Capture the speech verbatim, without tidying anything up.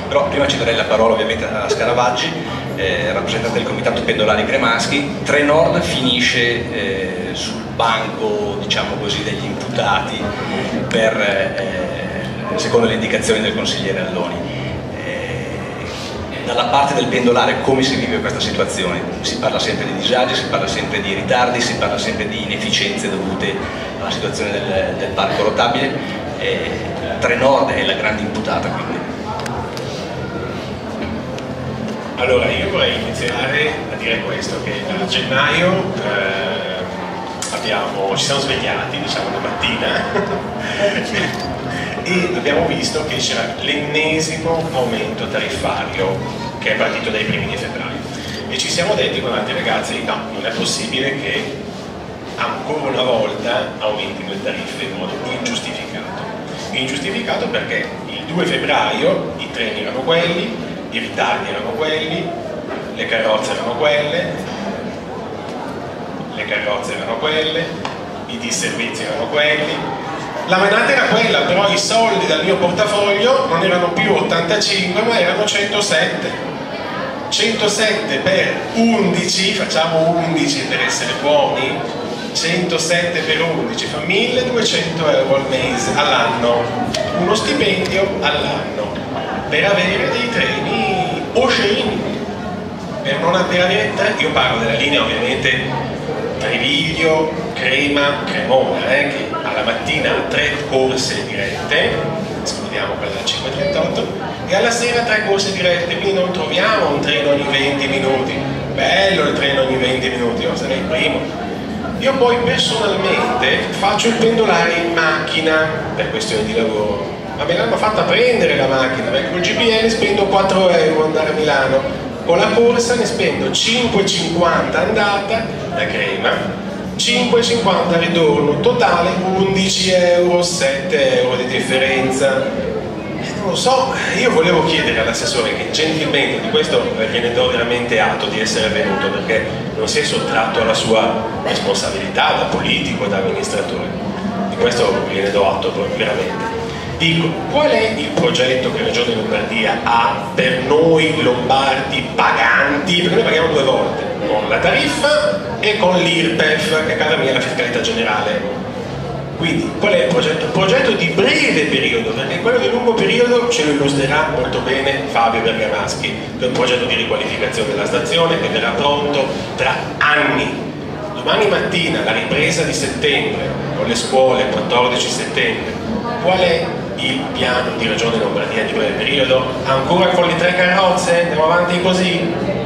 Però prima ci darei la parola ovviamente a Scaravaggi, eh, rappresentante del Comitato Pendolari Cremaschi. Trenord finisce eh, sul banco, diciamo così, degli imputati per, eh, secondo le indicazioni del consigliere Alloni. Dalla parte del pendolare come si vive questa situazione? Si parla sempre di disagi, si parla sempre di ritardi, si parla sempre di inefficienze dovute alla situazione del, del parco rotabile. Eh, Trenord è la grande imputata, quindi. Allora, io vorrei iniziare a dire questo, che a gennaio eh, abbiamo, ci siamo svegliati, diciamo, la mattina e abbiamo visto che c'era l'ennesimo aumento tariffario che è partito dai primi di febbraio e ci siamo detti con altri ragazzi no, non è possibile che ancora una volta aumentino le tariffe in modo ingiustificato ingiustificato perché il due febbraio i treni erano quelli, i ritardi erano quelli, le carrozze erano quelle le carrozze erano quelle, i disservizi erano quelli. La menata era quella, però i soldi dal mio portafoglio non erano più ottantacinque ma erano centosette. centosette per undici, facciamo undici per essere buoni, centosette per undici fa milleduecento euro al mese, all'anno, uno stipendio all'anno, per avere dei treni osceni, per non per avere tre, io parlo della linea ovviamente Treviglio, Crema, Cremona, eh, che alla mattina ha tre corse dirette, escludiamo quella da cinque trentotto, e alla sera tre corse dirette, quindi non troviamo un treno ogni venti minuti. Bello il treno ogni venti minuti, io sarei il primo. Io poi personalmente faccio il pendolare in macchina per questioni di lavoro, ma me l'hanno fatta prendere la macchina, perché col G P L spendo quattro euro andare a Milano. Con la corsa ne spendo cinque e cinquanta andata da Crema, cinque e cinquanta ritorno, totale undici euro, sette euro di differenza. E non lo so, io volevo chiedere all'assessore che gentilmente, di questo gliene do veramente atto di essere venuto, perché non si è sottratto alla sua responsabilità da politico, da amministratore, di questo gliene do atto veramente. Dico, qual è il progetto che Regione Lombardia ha per noi lombardi paganti? Perché noi paghiamo due volte, con la tariffa e con l'I R P E F, che a casa mia è la fiscalità generale. Quindi, qual è il progetto? Il progetto di breve periodo, perché quello di lungo periodo ce lo illustrerà molto bene Fabio Bergamaschi, che è un progetto di riqualificazione della stazione che verrà pronto tra anni. Domani mattina, la ripresa di settembre, con le scuole, quattordici settembre, qual è il piano di Regione Lombardia di breve periodo? Ancora con le tre carrozze? Andiamo avanti così?